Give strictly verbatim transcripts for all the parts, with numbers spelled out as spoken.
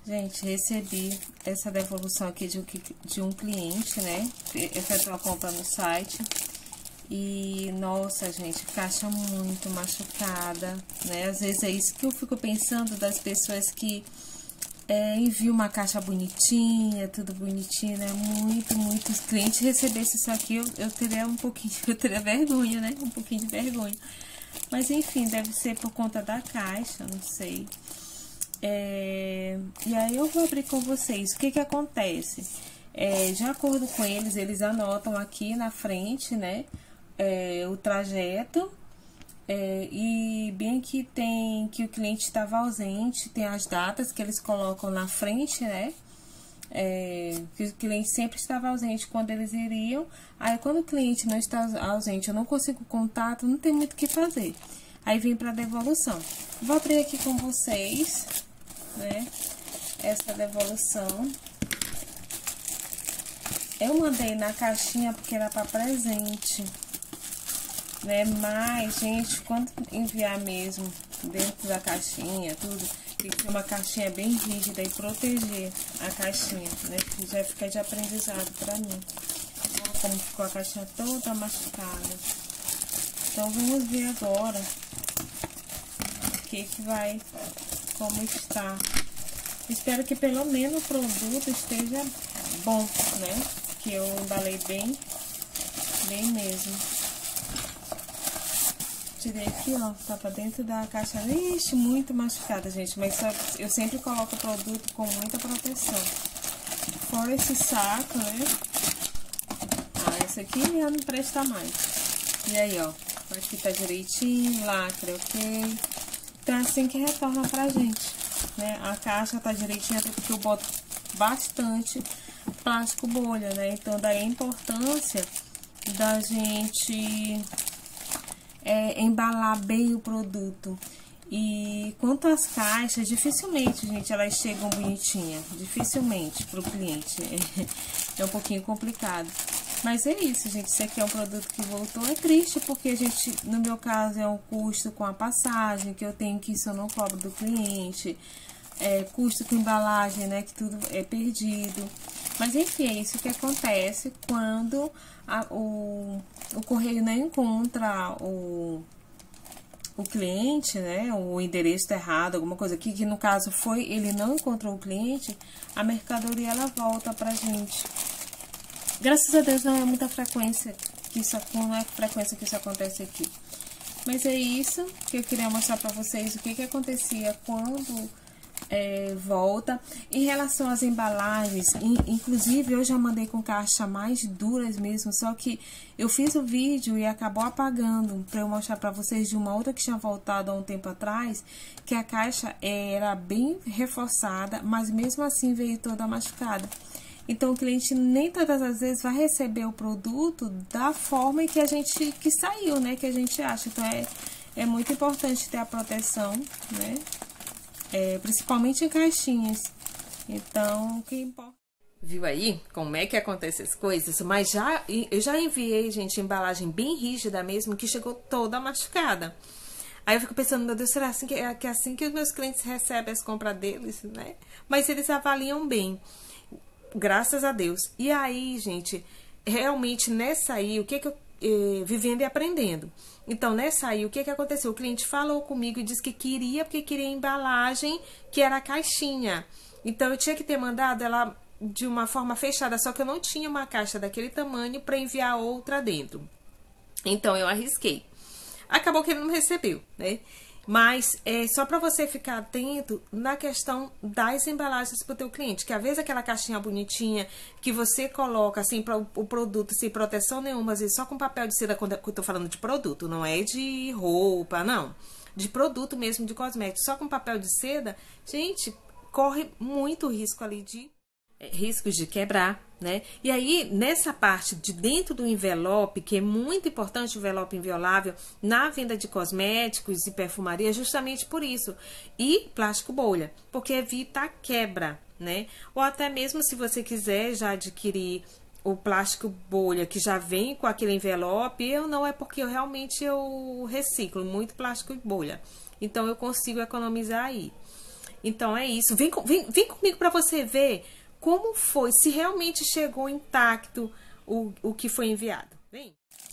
Gente, recebi essa devolução aqui de um, de um cliente, né? Efetuou a compra no site. E, nossa, gente, caixa muito machucada, né? Às vezes é isso que eu fico pensando das pessoas que é, enviam uma caixa bonitinha, tudo bonitinho, né? Muito, muitos clientes recebessem isso aqui, eu, eu teria um pouquinho, eu teria vergonha, né? Um pouquinho de vergonha. Mas, enfim, deve ser por conta da caixa, não sei. É, e aí eu vou abrir com vocês. O que que acontece? É, de acordo com eles, eles anotam aqui na frente, né? É, o trajeto. É, e bem que tem que o cliente estava ausente, tem as datas que eles colocam na frente, né? É, que o cliente sempre estava ausente quando eles iriam. Aí, quando o cliente não está ausente, eu não consigo contato, não tem muito o que fazer. Aí, vem para devolução. Vou abrir aqui com vocês, né? Essa devolução. Eu mandei na caixinha porque era para presente, né? Mas, gente, quando enviar mesmo dentro da caixinha, tudo, tem que ter uma caixinha bem rígida e proteger a caixinha, né? Que já fica de aprendizado pra mim. Olha como ficou a caixinha toda machucada. Então, vamos ver agora o que que vai, como está. Espero que pelo menos o produto esteja bom, né? Que eu embalei bem, bem mesmo. Tirei aqui, ó, tá pra dentro da caixa. Ixi, muito machucada, gente. Mas só, eu sempre coloco o produto com muita proteção. Fora esse saco, né? Ah, esse aqui já não presta mais. E aí, ó, aqui tá direitinho, lacre, ok. Então, é assim que retorna pra gente, né? A caixa tá direitinha, até porque eu boto bastante plástico bolha, né? Então, daí a importância da gente é, embalar bem o produto. E quanto às caixas, dificilmente, gente, elas chegam bonitinhas. Dificilmente pro cliente. É, é um pouquinho complicado. Mas é isso, gente. Esse aqui é um produto que voltou. É triste, porque a gente, no meu caso, é um custo com a passagem, que eu tenho que isso eu não cobro do cliente. É, custo com embalagem, né, que tudo é perdido. Mas, enfim, é isso que acontece quando a, o, o correio não encontra o, o cliente, né, o endereço tá errado, alguma coisa aqui, que no caso foi, ele não encontrou o cliente, a mercadoria, ela volta pra gente. Graças a Deus, não é muita frequência que isso, não é frequência que isso acontece aqui. Mas é isso que eu queria mostrar pra vocês, o que que acontecia quando... É, volta. Em relação às embalagens, in, inclusive eu já mandei com caixa mais duras mesmo, só que eu fiz o vídeo e acabou apagando para eu mostrar para vocês de uma outra que tinha voltado há um tempo atrás, que a caixa era bem reforçada, mas mesmo assim veio toda machucada. Então o cliente nem todas as vezes vai receber o produto da forma que a gente que saiu, né, que a gente acha. Então é, é muito importante ter a proteção, né? É, principalmente em caixinhas. Então, o que importa... Viu aí como é que acontecem as coisas? Mas já, eu já enviei, gente, embalagem bem rígida mesmo, que chegou toda machucada. Aí eu fico pensando, meu Deus, será assim que, é, que é assim que os meus clientes recebem as compras deles, né? Mas eles avaliam bem, graças a Deus. E aí, gente, realmente nessa aí, o que que eu... Eh, vivendo e aprendendo. Então, nessa aí, o que que aconteceu? O cliente falou comigo e disse que queria, porque queria embalagem, que era a caixinha. Então, eu tinha que ter mandado ela de uma forma fechada, só que eu não tinha uma caixa daquele tamanho para enviar outra dentro. Então, eu arrisquei. Acabou que ele não recebeu, né? Mas é só para você ficar atento na questão das embalagens para o teu cliente, que às vezes aquela caixinha bonitinha que você coloca assim para o produto sem proteção nenhuma, às vezes só com papel de seda, quando eu tô falando de produto, não é de roupa, não, de produto mesmo, de cosméticos, só com papel de seda, gente, corre muito risco ali de é, riscos de quebrar, né? E aí, nessa parte de dentro do envelope, que é muito importante o envelope inviolável na venda de cosméticos e perfumaria, justamente por isso. E plástico bolha, porque evita a quebra, né? Ou até mesmo se você quiser já adquirir o plástico bolha que já vem com aquele envelope, eu não, é porque eu realmente eu reciclo muito plástico bolha. Então, eu consigo economizar aí. Então é isso. Vem, vem, vem comigo para você ver como foi, se realmente chegou intacto o, o que foi enviado. Vem.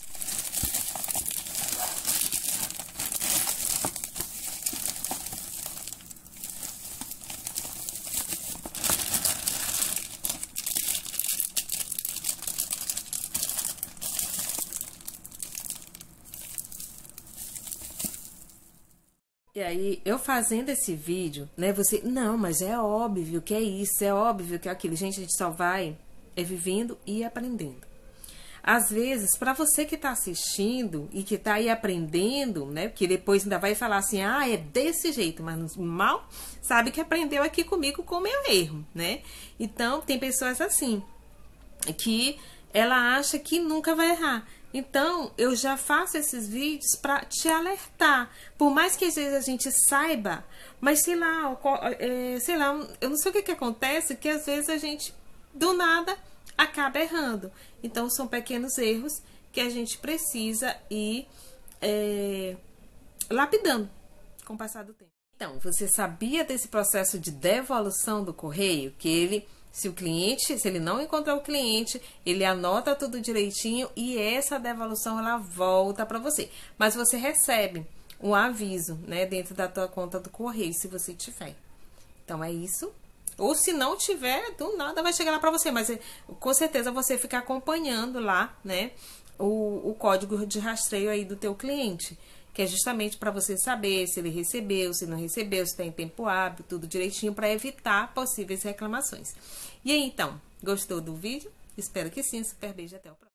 E aí, eu fazendo esse vídeo, né, você, não, mas é óbvio que é isso, é óbvio que é aquilo. Gente, a gente só vai é vivendo e aprendendo. Às vezes, para você que tá assistindo e que tá aí aprendendo, né, porque depois ainda vai falar assim, ah, é desse jeito, mas mal sabe que aprendeu aqui comigo com o meu erro, né? Então, tem pessoas assim, que ela acha que nunca vai errar. Então, eu já faço esses vídeos para te alertar. Por mais que às vezes a gente saiba, mas sei lá, é, sei lá, eu não sei o que que acontece, que às vezes a gente, do nada, acaba errando. Então, são pequenos erros que a gente precisa ir é, lapidando com o passar do tempo. Então, você sabia desse processo de devolução do correio? Que ele... Se o cliente, se ele não encontrar o cliente, ele anota tudo direitinho e essa devolução ela volta para você. Mas você recebe um aviso, né, dentro da tua conta do correio, se você tiver. Então é isso. Ou se não tiver, do nada vai chegar lá para você, mas com certeza você fica acompanhando lá, né, o, o código de rastreio aí do teu cliente, que é justamente para você saber se ele recebeu, se não recebeu, se está em tempo hábil, tudo direitinho, para evitar possíveis reclamações. E aí, então, gostou do vídeo? Espero que sim. Super beijo, até o próximo.